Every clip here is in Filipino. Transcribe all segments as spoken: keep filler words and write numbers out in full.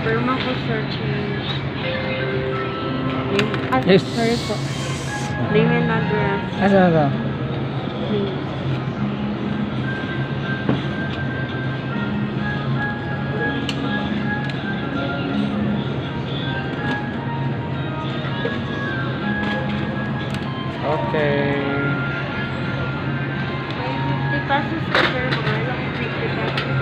Perma ko sir change. Name, ah, Yes. sorry po. Name and address. Asa asa? Name. Okay. May fifty pesos ka sir. Mga lang fifty pesos.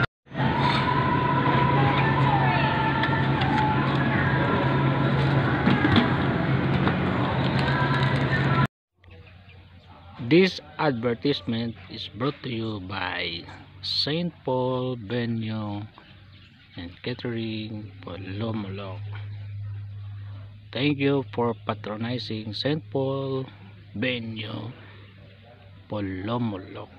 This advertisement is brought to you by Saint Paul Venue and Catering for Lomolok. Thank you for patronizing Saint Paul Venue for Lomolok.